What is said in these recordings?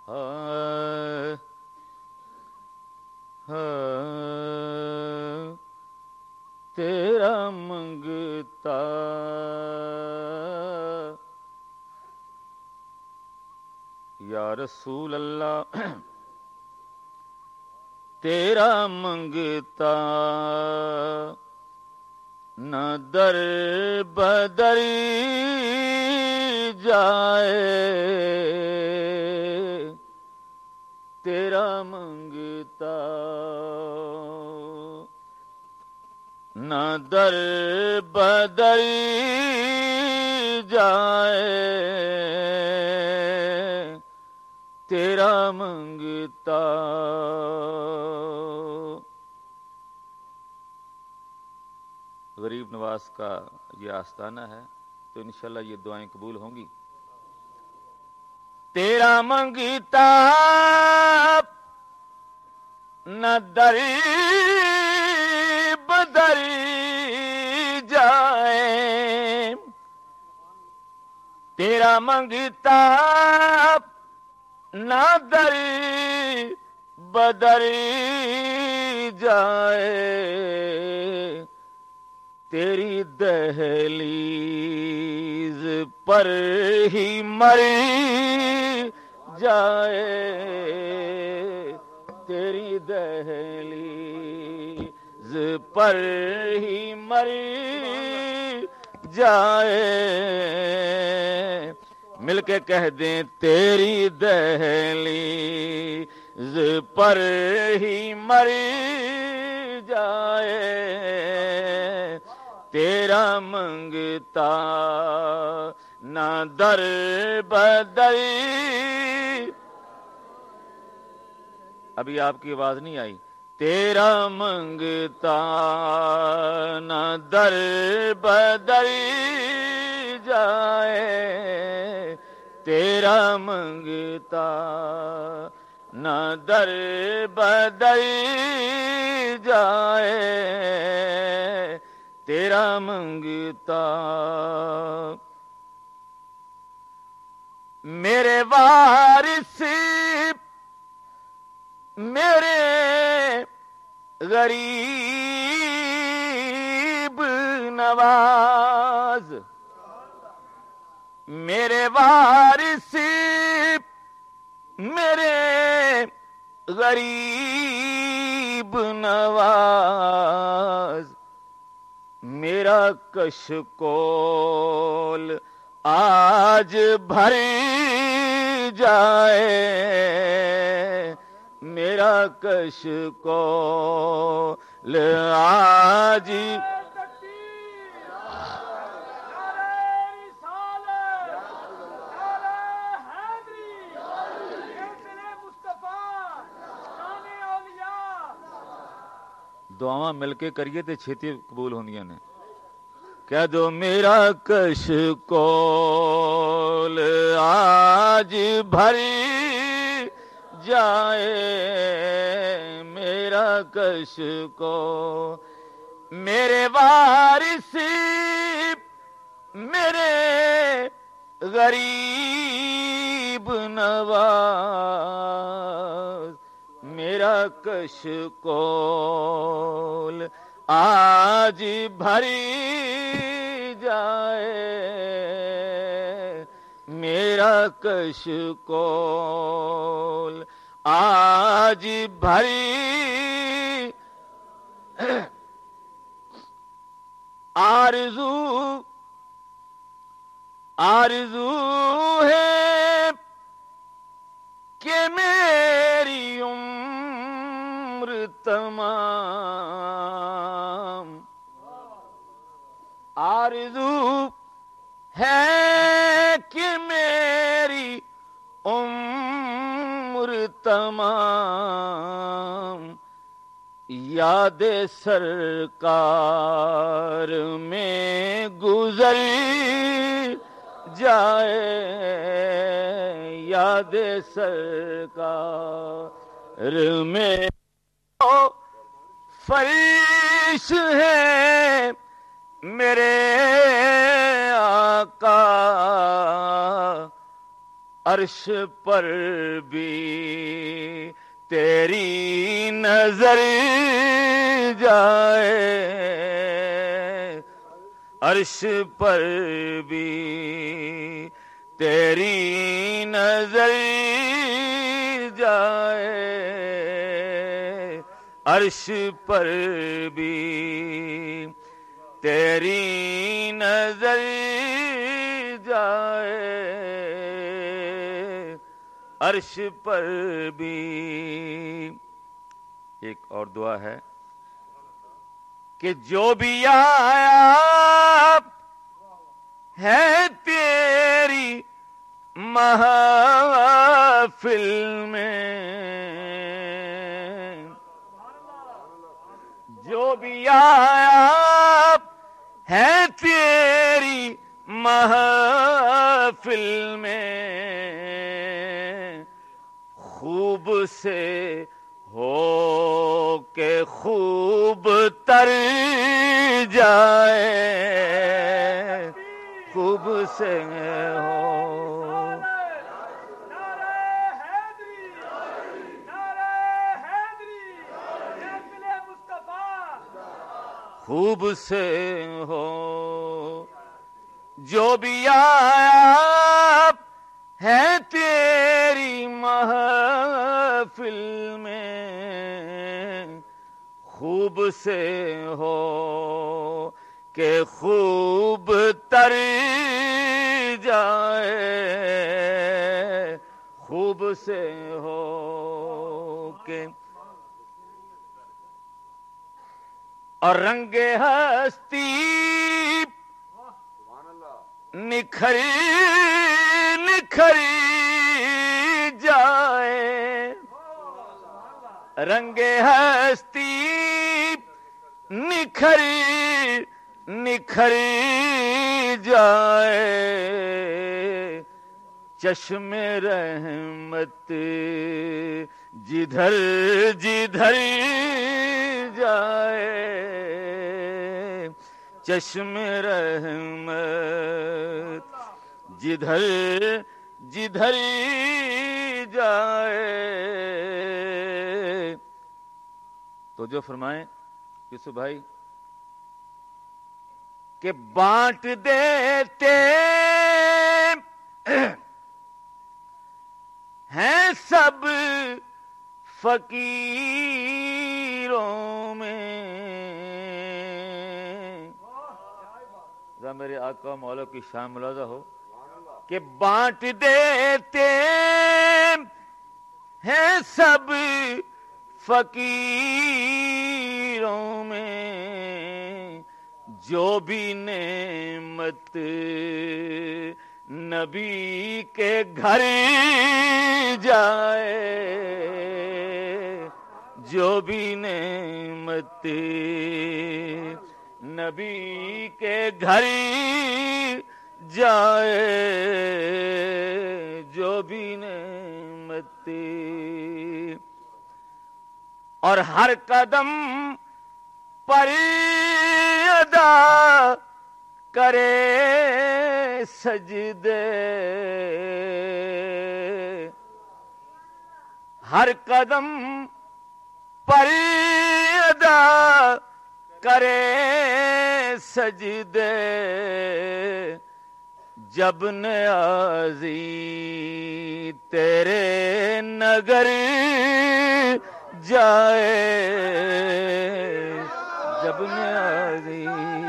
ہائے ہائے تیرا منگتا یا رسول اللہ تیرا منگتا نہ در بدر جائے تیرا منگتا نہ در بدر جائے تیرا منگتا غریب نواز کا یہ آستانہ ہے تو انشاءاللہ یہ دعائیں قبول ہوں گی. تیرا منگتا نہ در بدر جائے تیرا منگتا نہ در بدر جائے تیری دہلیز پر ہی مر جائے تیری دہلیز پر ہی مر جائے مل کے کہہ دیں تیری دہلیز پر ہی مر جائے تیرا منگتا نہ در بدر. ابھی آپ کی آواز نہیں آئی. تیرا منگتا نہ در بدر جائے تیرا منگتا نہ در بدر جائے تیرا منگتا. میرے وارث میرے غریب نواز میرے وارث میرے غریب نواز میرا کشکول آج بھر جائے میرا کشکول آج دعاواں مل کے کریے تے چھتی قبول ہوندیاں نے. کہہ دو میرا کشکول آج بھر جائے میرا کشکول میرے وارث میرے غریب نواز میرا کشکول آج بھری جائے میرا کشکول آج بھری آرزو ہے کہ میری عمر تمام آرزو ہے کہ میری عمر تمام یاد سرکار میں گزر جائے یاد سرکار میں فرش ہے میرے آقا عرش پر بھی تیری نظر جائے، عرش پر بھی تیری نظر جائے، عرش پر بھی تیری نظر جائے، عرش پر بھی۔ ایک اور دعا ہے کہ جو بھی آیا ہے تیری محفل میں، جو بھی آیا ہے تیری محفل میں، خوب سے ہو کہ خوب تر جائے، خوب سے ہو، خوب سے ہو، جو بھی آیا ہے تیری محفل میں، خوب سے ہو کہ خوب تر جائے، خوب سے ہو کہ، اور رنگ ہستی نکھری نکھری جائے، رنگ ہستی نکھری نکھری جائے، چشم رحمت جدھر جدھر جائے، چشم رحمت جدھر جدھر جائے۔ تو جو فرمائیں یوسف بھائی کہ بانٹ دیتے ہیں سب فقیروں میں، ذرا میرے آقا مولا کی شان ملاحظہ ہو کہ بانٹ دیتے ہیں سب فقیروں میں، جو بھی نعمت نبی کے گھر جائے، جو بھی نعمت نبی کے گھر جائے، جو بھی نعمت، اور ہر قدم پر ادا کرے سجدے، ہر قدم پر ادا کرے سجدے، جب نیازی تیرے نگر جائے، جب نیازی،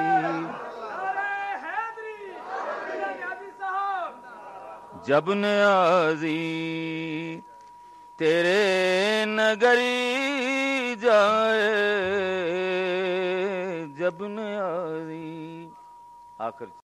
جب نیازی تیرے نگری جائے، جب نیازی۔ آخر